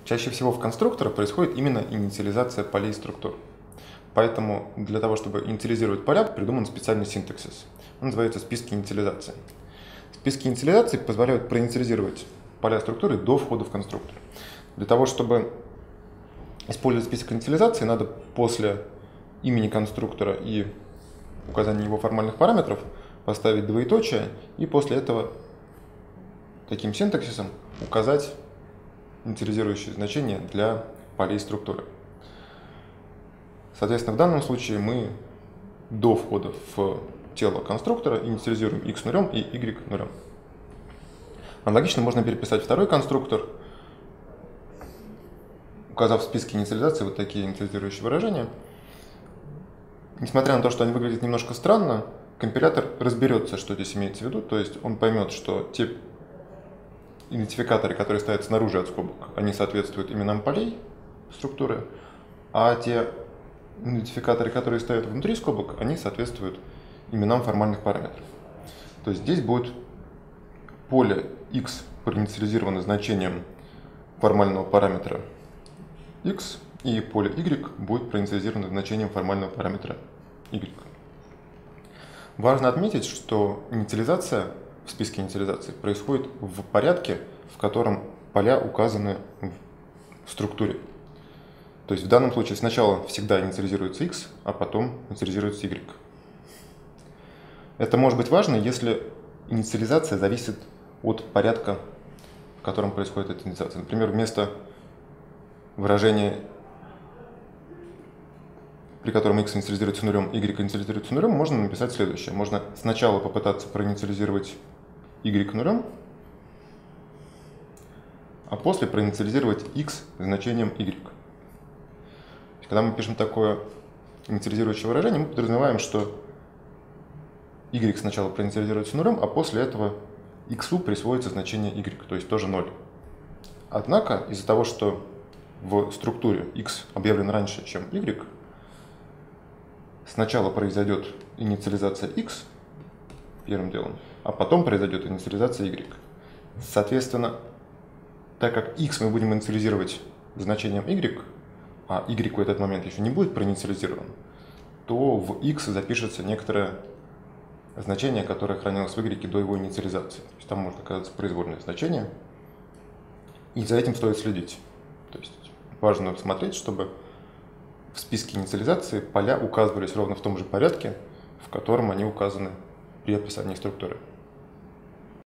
Чаще всего в конструкторах происходит именно инициализация полей структур. Поэтому для того, чтобы инициализировать поля, придуман специальный синтаксис. Он называется списки инициализации. Списки инициализации позволяют проинициализировать поля структуры до входа в конструктор. Для того, чтобы использовать список инициализации, надо после имени конструктора и указания его формальных параметров поставить двоеточие и после этого таким синтаксисом указать инициализирующие значения для полей структуры. Соответственно, в данном случае мы до входа в тело конструктора инициализируем x нулем и y нулем. Аналогично можно переписать второй конструктор, указав в списке инициализации вот такие инициализирующие выражения. Несмотря на то, что они выглядят немножко странно, компилятор разберется, что здесь имеется в виду, то есть он поймет, что те идентификаторы, которые стоят снаружи от скобок, они соответствуют именам полей структуры, а те идентификаторы, которые стоят внутри скобок, они соответствуют именам формальных параметров. То есть здесь будет поле x проинициализировано значением формального параметра x, и поле y будет проинициализировано значением формального параметра y. Важно отметить, что инициализация в списке инициализации происходит в порядке, в котором поля указаны в структуре. То есть в данном случае сначала всегда инициализируется x, а потом инициализируется y. Это может быть важно, если инициализация зависит от порядка, в котором происходит эта инициализация. Например, вместо выражения, при котором x инициализируется нулем, y инициализируется нулем, можно написать следующее. Можно сначала попытаться проинициализировать y нулем, а после проинициализировать x значением y. Когда мы пишем такое инициализирующее выражение, мы подразумеваем, что y сначала проинициализируется нулем, а после этого x присвоится значение y, то есть тоже 0. Однако из-за того, что в структуре x объявлен раньше, чем y, сначала произойдет инициализация x первым делом, а потом произойдет инициализация y. Соответственно, так как x мы будем инициализировать значением y, а y в этот момент еще не будет проинициализирован, то в x запишется некоторое значение, которое хранилось в y до его инициализации. То есть там может оказаться произвольное значение, и за этим стоит следить. То есть важно смотреть, чтобы в списке инициализации поля указывались ровно в том же порядке, в котором они указаны при описании структуры.